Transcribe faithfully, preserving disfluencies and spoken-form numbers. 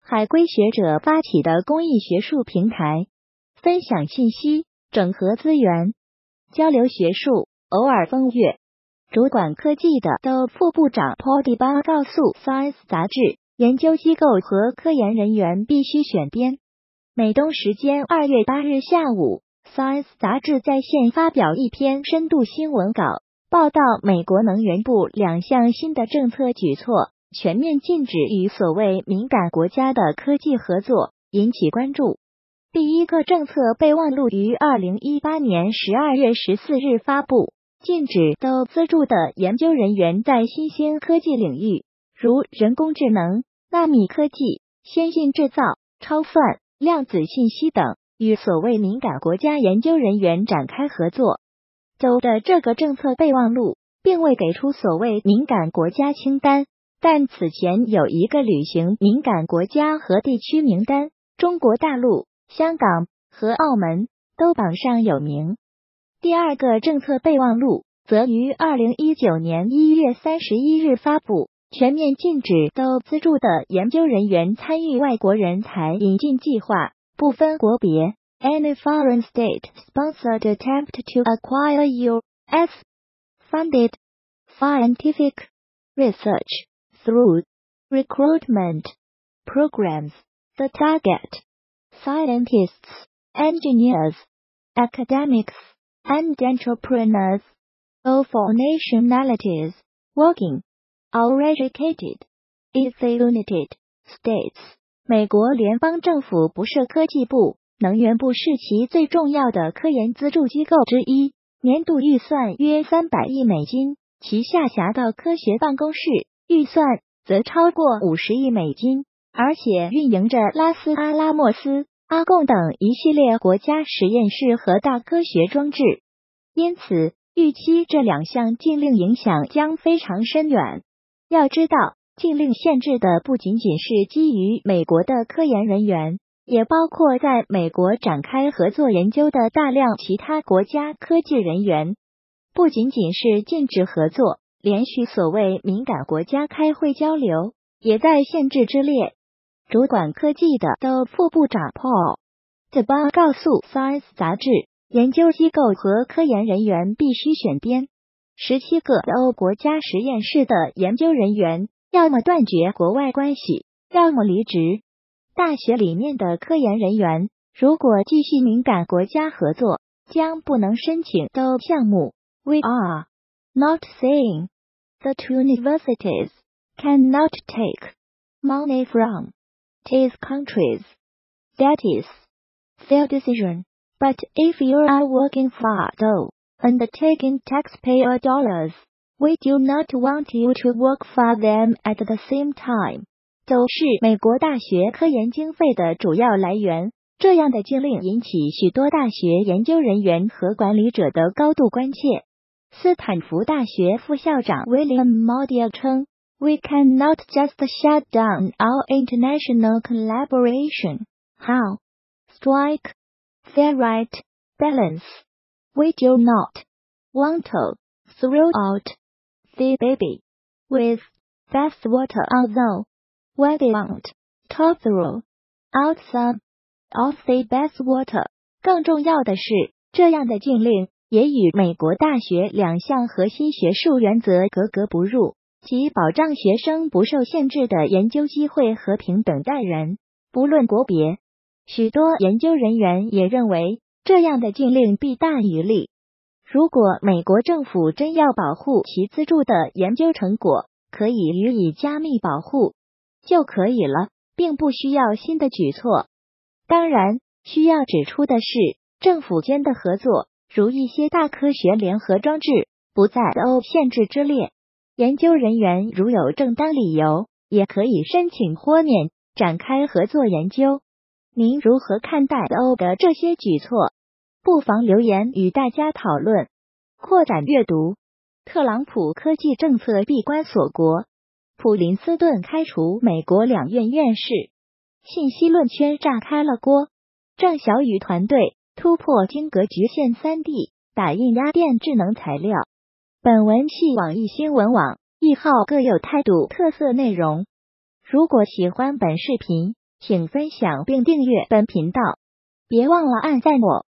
海归学者发起的公益学术平台，分享信息，整合资源，交流学术，偶尔风月。主管科技的的副部长 Podiba 告诉 Science 杂志，研究机构和科研人员必须选编。美东时间二月八日下午， Science 杂志在线发表一篇深度新闻稿，报道美国能源部两项新的政策举措，全面禁止与所谓敏感国家的科技合作，引起关注。第一个政策备忘录于二零一八年十二月十四日发布，禁止的资助的研究人员在新兴科技领域，如人工智能、纳米科技、先进制造、超算、量子信息等，与所谓敏感国家研究人员展开合作。州的这个政策备忘录并未给出所谓敏感国家清单，但此前有一个旅行敏感国家和地区名单，中国大陆、香港和澳门都榜上有名。第二个政策备忘录则于二零一九年一月三十一日发布，全面禁止的资助的研究人员参与外国人才引进计划，不分国别。Any foreign state-sponsored attempt to acquire U S funded scientific research through recruitment programs that target scientists, engineers, academics, and entrepreneurs of all nationalities working or educated in the United States。 美国联邦政府不设科技部，能源部是其最重要的科研资助机构之一，年度预算约三百亿美金，其下辖的科学办公室预算则超过五十亿美金，而且运营着拉斯阿拉莫斯、阿贡等一系列国家实验室和大科学装置。因此，预期这两项禁令影响将非常深远。要知道，禁令限制的不仅仅是基于美国的科研人员，也包括在美国展开合作研究的大量其他国家科技人员。不仅仅是禁止合作，连续所谓敏感国家开会交流，也在限制之列。主管科技的的副部长 Paul Deba 告诉 Science 杂志，研究机构和科研人员必须选编。十七个欧国家实验室的研究人员要么断绝国外关系，要么离职。大学里面的科研人员如果继续敏感国家合作，将不能申请的项目。We are not saying that universities cannot take money from these countries. That is their decision. But if you are working for though and taking taxpayer dollars, we do not want you to work for them at the same time. 都是美国大学科研经费的主要来源。这样的禁令引起许多大学研究人员和管理者的高度关切。斯坦福大学副校长 William Modia 称 We cannot just shut down our international collaboration. How? Strike the right balance. We do not want to throw out the baby with bathwater, although we want to throw out some of the bathwater. 更重要的是，这样的禁令也与美国大学两项核心学术原则格格不入，即保障学生不受限制的研究机会和平等待人，不论国别。许多研究人员也认为，这样的禁令弊大于利。如果美国政府真要保护其资助的研究成果，可以予以加密保护就可以了，并不需要新的举措。当然，需要指出的是，政府间的合作，如一些大科学联合装置，不在欧限制之列。研究人员如有正当理由，也可以申请豁免，展开合作研究。您如何看待欧的这些举措？不妨留言与大家讨论。扩展阅读。特朗普科技政策闭关锁国，普林斯顿开除美国两院院士，信息论圈炸开了锅。郑晓宇团队突破晶格局限 三 D 打印压电智能材料。本文系网易新闻网一号各有态度特色内容。如果喜欢本视频， 请分享并订阅本频道，别忘了按赞我。